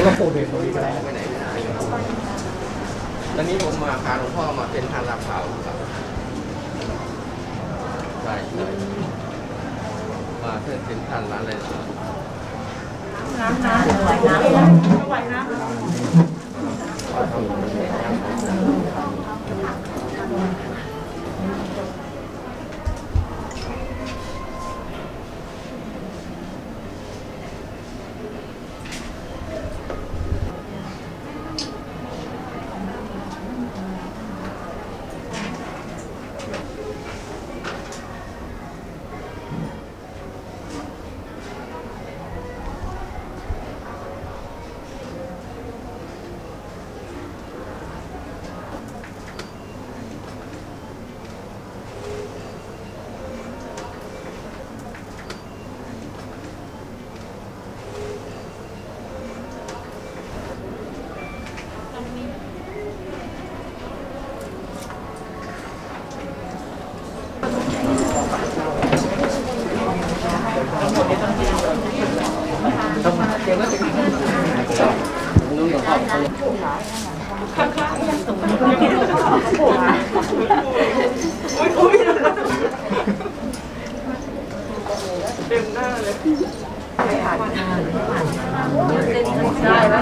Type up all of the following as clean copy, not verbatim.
ก็ปูเด็กตรงนี้ก็ได้ไปไหนไม่ได้ตอนนี้ผมมาพาหลวงพ่อมาเป็นทานลาเผาครับใช่มาเพื่อเป็นทานร้านอะไรน้ำไหวน้ำเต็มหน้าเลยได้แล้ว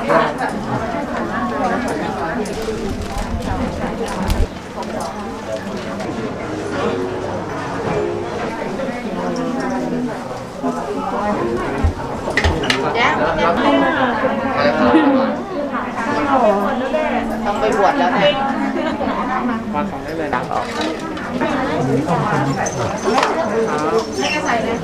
ต้องไปบวชแล้วเนี่ยมาของได้เลยนะออกให้ใส่เลย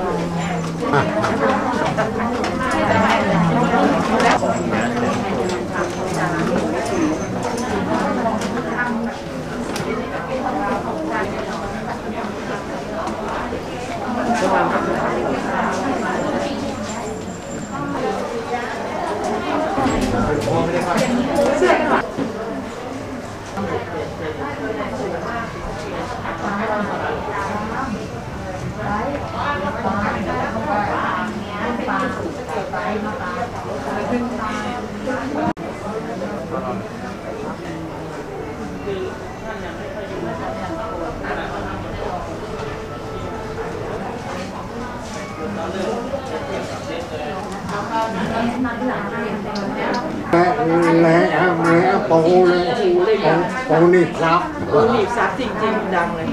และปูนี่ซับปูนี่ซับจริงๆดังเลย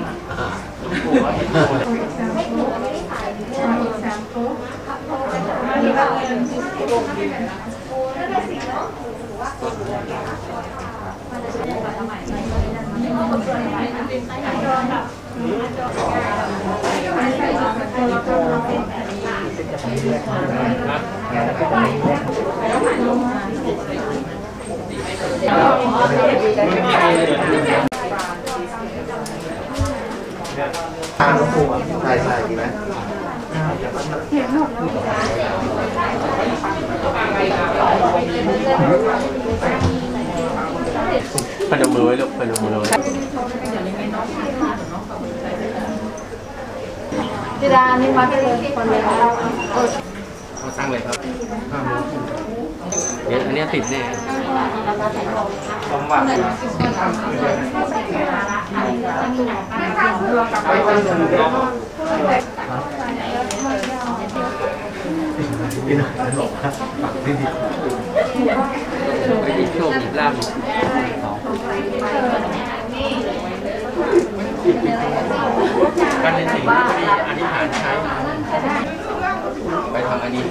ทานหลวงปู่ใช่ดีไหมพนมมือไว้ลูกพนมมือไว้จิดานี่มาเป็นคนเลยค่ะเขาตั้งเลยครับเดี๋ยวอันนี้ติดแน่ผมว่าไปดิโชคอีกล่างการเรียนสิ่งที่อธิษฐานใช้ไปทำอันนี้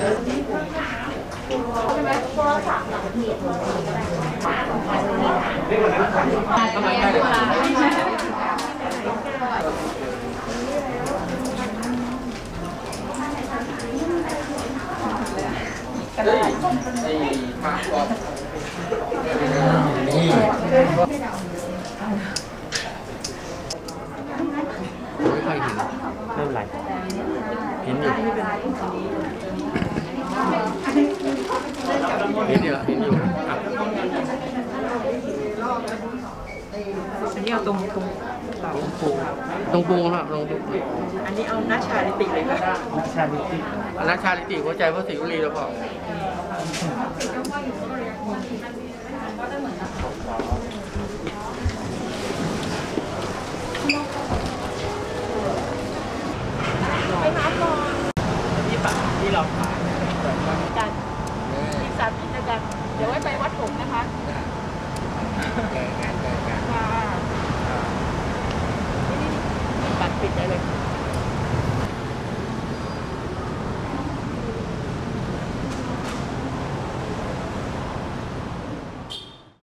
ทำไมได้เลยไอ้พระก็นี่ไม่ค่อยเห็นไม่เป็นไรเห็นอยู่เห็นอยู่อันนี้เอาตรงหลวงปู่หลวงปู่ครับหลวงปู่อันนี้เอานัชชาลิติเลยค่ะนัชชาลิติอนัชชาลิติหัวใจพระศรีวลีแล้วพ่อ